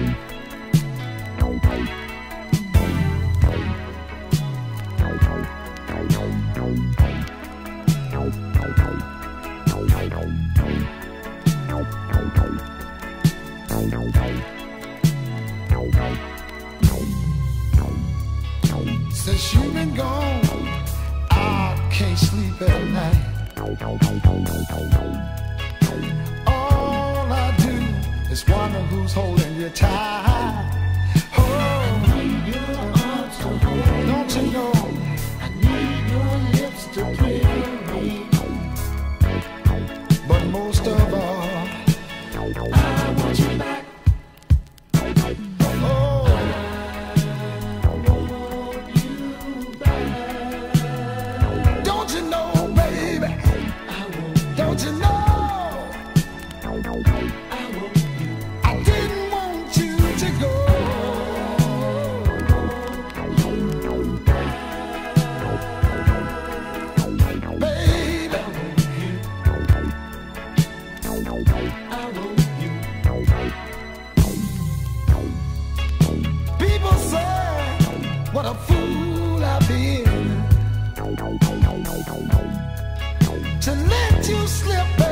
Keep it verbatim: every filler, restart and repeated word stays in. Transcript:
Since you've been gone, I can't sleep at night. All I do is wonder who's holding you tight. Oh, I need your arms to hold. Don't you know? I need your lips to thrill me. But most of all, I want you back. Don't you know? I didn't want you to go. Baby, I want you. People say, what a fool I've been to let you slip.